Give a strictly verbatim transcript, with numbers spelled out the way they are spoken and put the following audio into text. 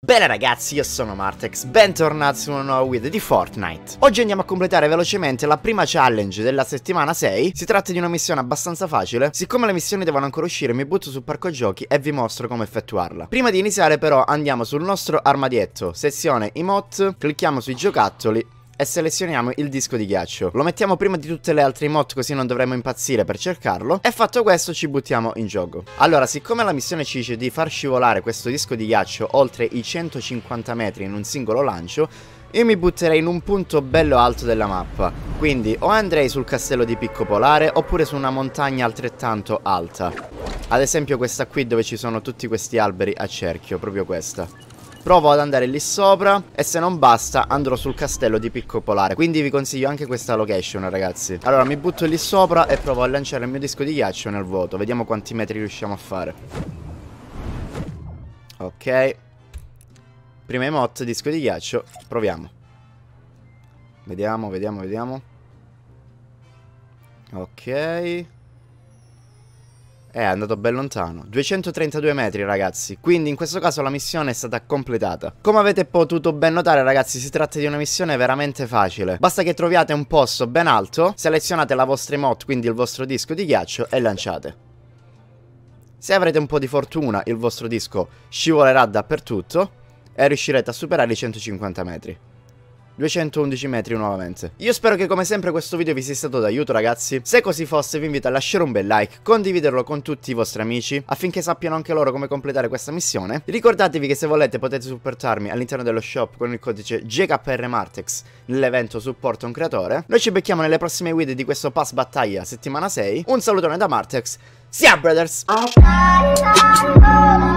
Bene ragazzi, io sono Martex, bentornati su una nuova guida di Fortnite. Oggi andiamo a completare velocemente la prima challenge della settimana sei. Si tratta di una missione abbastanza facile. Siccome le missioni devono ancora uscire, mi butto su Parco Giochi e vi mostro come effettuarla. Prima di iniziare però andiamo sul nostro armadietto, sezione emote, clicchiamo sui giocattoli e selezioniamo il disco di ghiaccio. Lo mettiamo prima di tutte le altre emote, così non dovremo impazzire per cercarlo. E fatto questo ci buttiamo in gioco. Allora, siccome la missione ci dice di far scivolare questo disco di ghiaccio oltre i centocinquanta metri in un singolo lancio, io mi butterei in un punto bello alto della mappa. Quindi o andrei sul castello di Picco Polare oppure su una montagna altrettanto alta. Ad esempio questa qui dove ci sono tutti questi alberi a cerchio, proprio questa. Provo ad andare lì sopra e se non basta andrò sul castello di Picco Polare. Quindi vi consiglio anche questa location, ragazzi. Allora mi butto lì sopra e provo a lanciare il mio disco di ghiaccio nel vuoto. Vediamo quanti metri riusciamo a fare. Ok. Prima emote, disco di ghiaccio. Proviamo. Vediamo, vediamo, vediamo. Ok. È andato ben lontano, duecentotrentadue metri ragazzi, quindi in questo caso la missione è stata completata. Come avete potuto ben notare ragazzi, si tratta di una missione veramente facile. Basta che troviate un posto ben alto, selezionate la vostra emote, quindi il vostro disco di ghiaccio e lanciate. Se avrete un po' di fortuna il vostro disco scivolerà dappertutto e riuscirete a superare i centocinquanta metri. duecentoundici metri nuovamente. Io spero che come sempre questo video vi sia stato d'aiuto ragazzi. Se così fosse vi invito a lasciare un bel like, condividerlo con tutti i vostri amici affinché sappiano anche loro come completare questa missione. Ricordatevi che se volete potete supportarmi all'interno dello shop con il codice J K R Martex nell'evento supporta un creatore. Noi ci becchiamo nelle prossime guide di questo pass battaglia settimana sei. Un salutone da Martex. Sia brothers!